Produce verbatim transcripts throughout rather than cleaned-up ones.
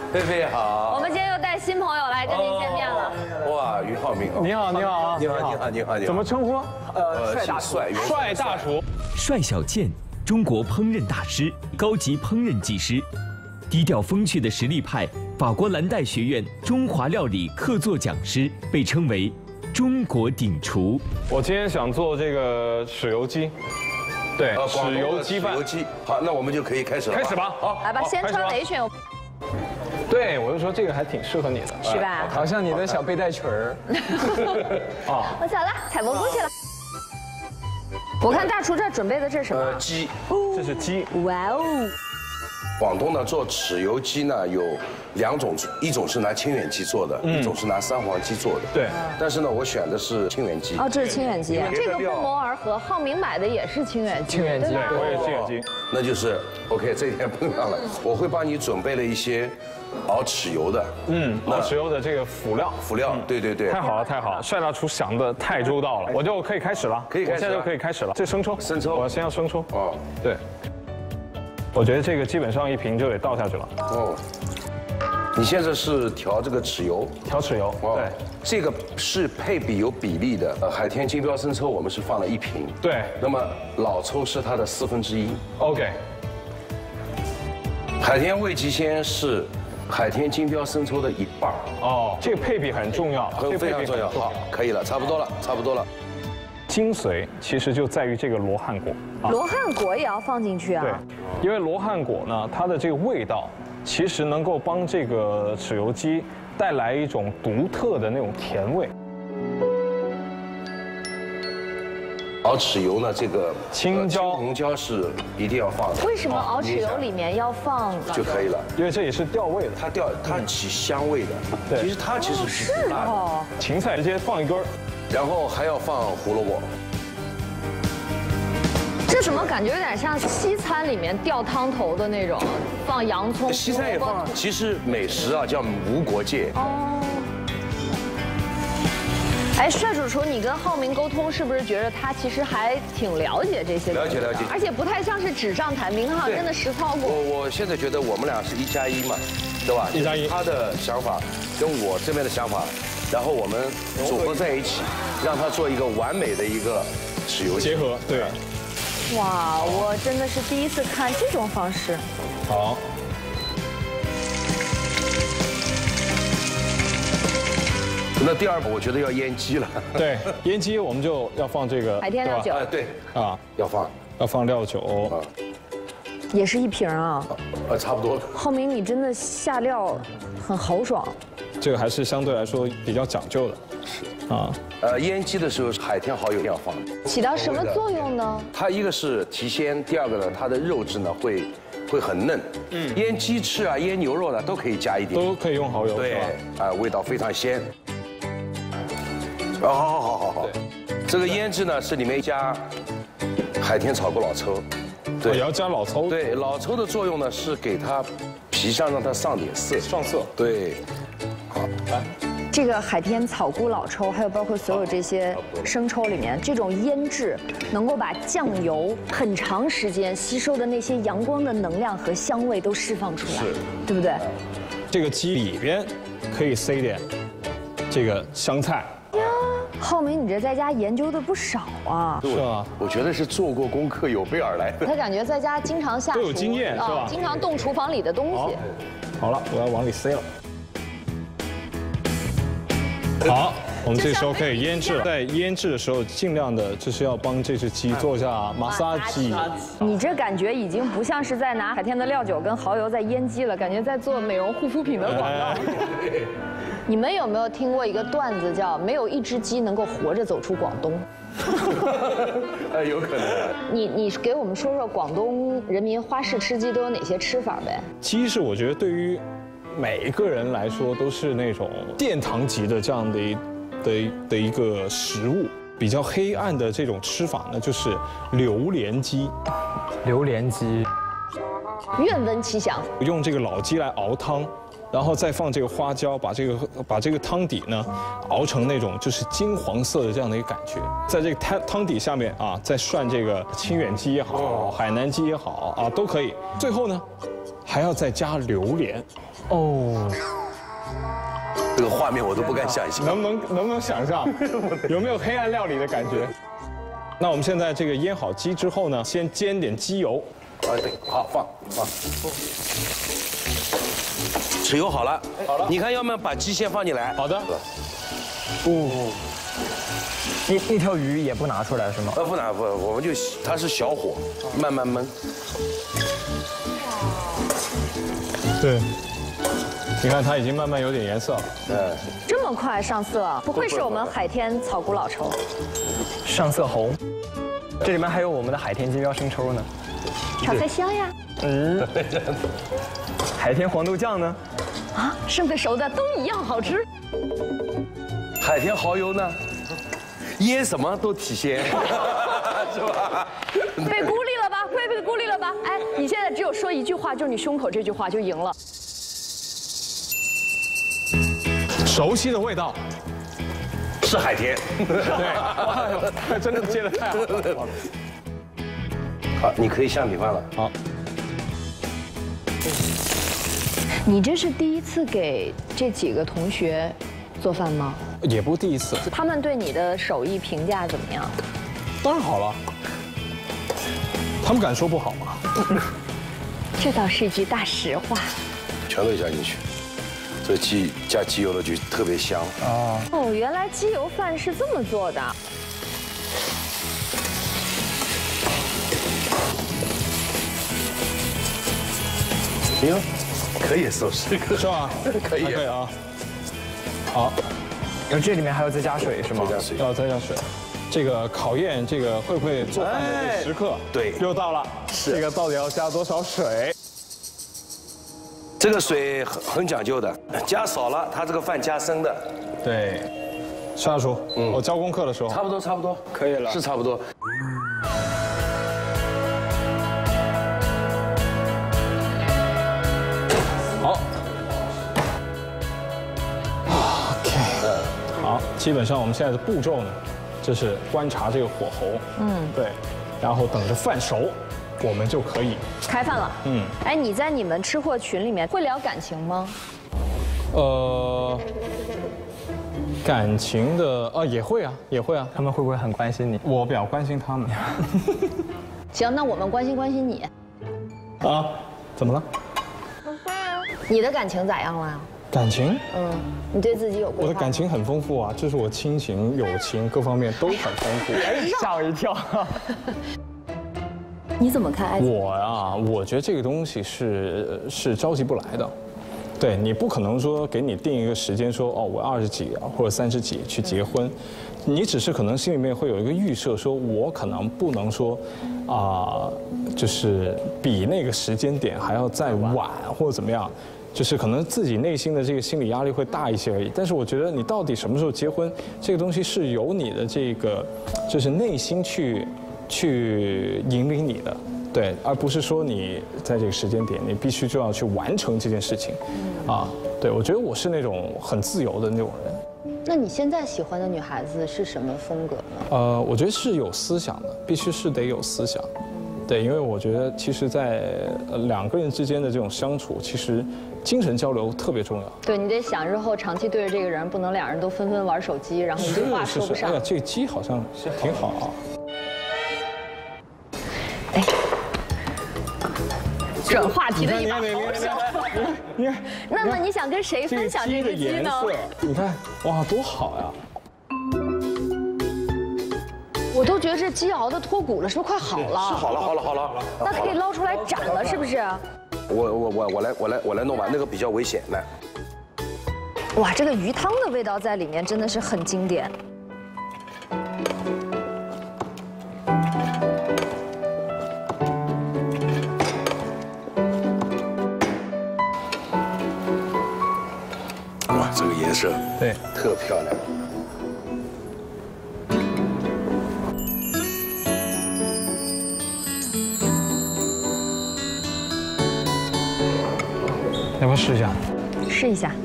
菲菲好。 我们今天又带新朋友来跟您见面了。 哇，俞灏明， 你好，你好， 你好，你好，你好，你好。 怎么称呼？ 呃，帅大帅， 帅大厨。 帅小健，中国烹饪大师，高级烹饪技师，低调风趣的实力派，法国蓝带学院中华料理客座讲师，被称为中国顶厨。 我今天想做这个豉油鸡。 对，豉油鸡饭。 豉油鸡，好，那我们就可以开始了。 开始吧， 好， 来吧，先穿围裙。 对，我就说这个还挺适合你的， 是吧？ 好像你的小背带裙儿。 啊， 我走了，采蘑菇去了。我看大厨这准备的这是什么？ 鸡， 这是鸡。 哇哦！ 广东呢做豉油鸡呢有两种，一种是拿清远鸡做的，一种是拿三黄鸡做的。 对。 但是呢，我选的是清远鸡。 哦，这是清远鸡，这个不谋而合。浩明买的也是清远鸡， 清远鸡， 对，我也是清远鸡。 那就是 OK， 这一天碰上了，我会帮你准备了一些熬豉油的， 嗯，熬豉油的这个辅料。 辅料，对对对。 太好了，太好了，帅大厨想的太周到了，我就可以开始了。 可以开始， 我现在就可以开始了。这生抽， 生抽， 我先要生抽。 哦， 对。我觉得这个基本上一瓶就得倒下去了。 哦，你现在是调这个豉油， 调豉油。对， 这个是配比有比例的。呃，海天金标生抽我们是放了一瓶。 对。 那么老抽是它的四分之一。 OK。 海天味极鲜是海天金标生抽的一半。 哦，这个配比很重要， 很非常重要。好，可以了，差不多了，差不多了。 精髓其实就在于这个罗汉果。 罗汉果也要放进去啊？ 对，因为罗汉果呢，它的这个味道其实能够帮这个豉油鸡带来一种独特的那种甜味。 熬豉油呢，这个青椒、 红椒是一定要放的。 为什么熬豉油里面要放就可以了？ 因为这也是调味的， 它调它起香味的。 对， 其实它其实是是哦。 芹菜直接放一根儿， 然后还要放胡萝卜。 这怎么感觉有点像西餐里面吊汤头的那种，放洋葱。 西餐也放，其实美食啊叫无国界。哦。 哎，帅主厨，你跟浩明沟通是不是觉得他其实还挺了解这些？ 了解了解， 而且不太像是纸上谈兵，好像真的实操过。 我我现在觉得我们俩是一加一嘛，对吧？ 一加一。 他的想法跟我这边的想法，然后我们组合在一起，让他做一个完美的一个豉油结合。对。 哇，我真的是第一次看这种方式。 好。 那第二步，我觉得要腌鸡了。 对，腌鸡我们就要放这个海天料酒。 哎，对啊，要放， 要放料酒。 也是一瓶啊。 呃，差不多了。 浩明，你真的下料很豪爽。 这个还是相对来说比较讲究的。 是啊。呃，腌鸡的时候，海天蚝油要放。 起到什么作用呢？ 它一个是提鲜，第二个呢，它的肉质呢会会很嫩。嗯。腌鸡翅啊，腌牛肉呢都可以加一点。 都可以用蚝油。 对。啊，味道非常鲜。哦，好好好好好。这个腌制呢是里面加海天炒过老抽。 对，也要加老抽。 对，老抽的作用呢是给它皮上让它上点色。 上色。 对。好，来。 这个海天草菇老抽，还有包括所有这些生抽里面，这种腌制能够把酱油很长时间吸收的那些阳光的能量和香味都释放出来，对不对？ 这个鸡里边可以塞点这个香菜。 浩明，你这在家研究的不少啊？ 是吧？ 我觉得是做过功课有备而来的。 他感觉在家经常下厨， 都有经验是吧？ 经常动厨房里的东西。 好了，我要往里塞了。好，我们这时候可以腌制了。在腌制的时候，尽量的就是要帮这只鸡做一下马杀鸡。 你这感觉已经不像是在拿海天的料酒跟蚝油在腌鸡了，感觉在做美容护肤品的广告。你们有没有听过一个段子，叫“没有一只鸡能够活着走出广东”？ 哎，有可能。 你你给我们说说广东人民花式吃鸡都有哪些吃法呗？ 鸡是我觉得对于每一个人来说都是那种殿堂级的这样的一的的一个食物。比较黑暗的这种吃法呢，就是榴莲鸡。 榴莲鸡， 愿闻其详。 用这个老鸡来熬汤。然后再放这个花椒，把这个把这个汤底呢熬成那种就是金黄色的这样的一个感觉，在这个汤汤底下面啊，再涮这个清远鸡也好，海南鸡也好啊，都可以。最后呢，还要再加榴莲， 哦， 这个画面我都不敢想象。 能不能能不能想象，有没有黑暗料理的感觉？那我们现在这个腌好鸡之后呢，先煎点鸡油。 啊，对，好放放。水油好了，好了。你看，要不然把鸡先放进来。 好的。 哦，那那条鱼也不拿出来是吗？ 呃，不拿不，我们就它是小火，慢慢焖。 对。你看它已经慢慢有点颜色了。 嗯。 这么快上色，不愧是我们海天草菇老抽。 上色红。这里面还有我们的海天金标生抽呢。 炒菜香呀。 嗯。海天黄豆酱呢？ 啊，生的熟的都一样好吃。 海天蚝油呢？腌什么都提鲜，是吧？ 被孤立了吧？被被孤立了吧？哎，你现在只有说一句话，就是你胸口这句话就赢了。 熟悉的味道， 是海天。 对，哎呦，真的接得太好了。 好，你可以下米饭了。 好。 你这是第一次给这几个同学做饭吗？ 也不第一次。 他们对你的手艺评价怎么样？ 当然好了。他们敢说不好吗？ 这倒是一句大实话。 全都加进去，这鸡加鸡油了就特别香。 哦。 哦，原来鸡油饭是这么做的。 行，可以收拾， 是吧？ 可以， 可以啊。好， 然后这里面还要再加水是吗？ 加水， 要再加水。这个考验这个会不会做饭的这个时刻， 对， 又到了。 是这个到底要加多少水？ 这个水很很讲究的，加少了它这个饭加生的。 对，夏叔，嗯，我交功课的时候， 差不多差不多， 可以了， 是差不多。 好 ，OK， 好，基本上我们现在的步骤呢，就是观察这个火候，嗯，对，然后等着饭熟，我们就可以开饭了。 嗯， 哎，你在你们吃货群里面会聊感情吗？ 呃，感情的啊也会啊，也会啊， 他们会不会很关心你？ 我比较关心他们。 行，那我们关心关心你。 啊，怎么了？ 你的感情咋样了？ 感情？ 嗯，你对自己有规划吗？ 我的感情很丰富啊，就是我亲情、友情各方面都很丰富。 吓我一跳。 你怎么看爱情？ 我呀，我觉得这个东西是是着急不来的。对你不可能说给你定一个时间说哦，我二十几啊或者三十几去结婚，你只是可能心里面会有一个预设，说我可能不能说啊、就是比那个时间点还要再晚或者怎么样。就是可能自己内心的这个心理压力会大一些而已，但是我觉得你到底什么时候结婚，这个东西是由你的这个就是内心去去引领你的，对，而不是说你在这个时间点你必须就要去完成这件事情，啊，对，我觉得我是那种很自由的那种人。 那你现在喜欢的女孩子是什么风格呢？ 呃，我觉得是有思想的，必须是得有思想。对，因为我觉得其实，在两个人之间的这种相处，其实精神交流特别重要。 对你得想日后长期对着这个人，不能两人都纷纷玩手机，然后一句话说不上。 哎呀，这个鸡好像挺好啊。 哎，转话题的一把好手。 你看， 那么你想跟谁分享这个鸡呢？ 你看，哇，多好呀！ 我都觉得这鸡熬的脱骨了，是不是快好了？ 是好了，好了，好了。 那可以捞出来斩了，是不是？ 我我我我来我来我来弄吧，那个比较危险，来。 哇，这个鱼汤的味道在里面真的是很经典。 哇，这个颜色对， 特漂亮。 要不试一下？ 试一下。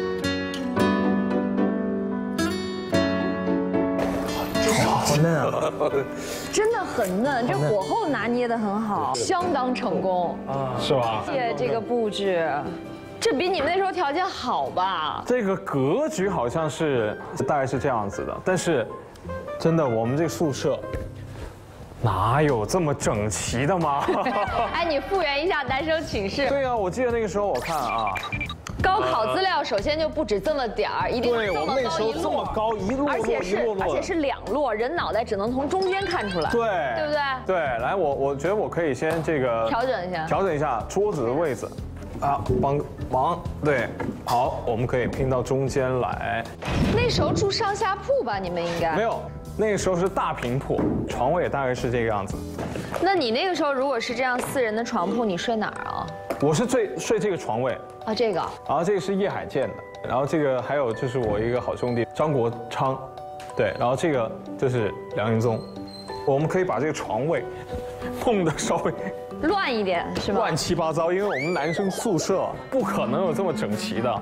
好嫩啊！ 真的很嫩，这火候拿捏的很好，相当成功， 是吧？ 谢谢这个布置，这比你们那时候条件好吧？ 这个格局好像是大概是这样子的，但是真的我们这个宿舍哪有这么整齐的吗？ 哎，你复原一下男生寝室。 对啊，我记得那个时候我看啊。 高考资料首先就不止这么点儿，一定对我们那个时候这么高，一摞而且是摞一摞摞， 而且是两摞，人脑袋只能从中间看出来， 对， 对不对？ 对，来，我我觉得我可以先这个调整一下， 调整一下桌子的位置，啊，帮忙，对，好，我们可以拼到中间来。 那时候住上下铺吧，你们应该没有，那个时候是大平铺，床位大概是这个样子。 那你那个时候如果是这样四人的床铺，你睡哪儿啊？ 我是睡睡这个床位。 啊，这个， 然后这个是叶海建的，然后这个还有就是我一个好兄弟张国昌，对，然后这个就是梁云宗，我们可以把这个床位弄得稍微乱一点是吗？ 乱七八糟，因为我们男生宿舍不可能有这么整齐的。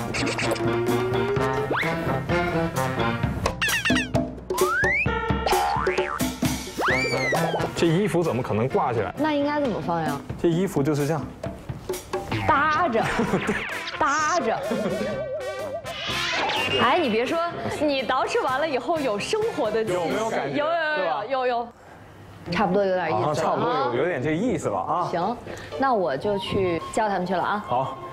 这衣服怎么可能挂起来？ 那应该怎么放呀？ 这衣服就是这样。 搭着，搭着。哎，你别说，你捯饬完了以后有生活的气息， 有没有感觉？ 有有有有有有，差不多有点意思了， 差不多有有点这意思了啊。 行，那我就去叫他们去了啊。 好。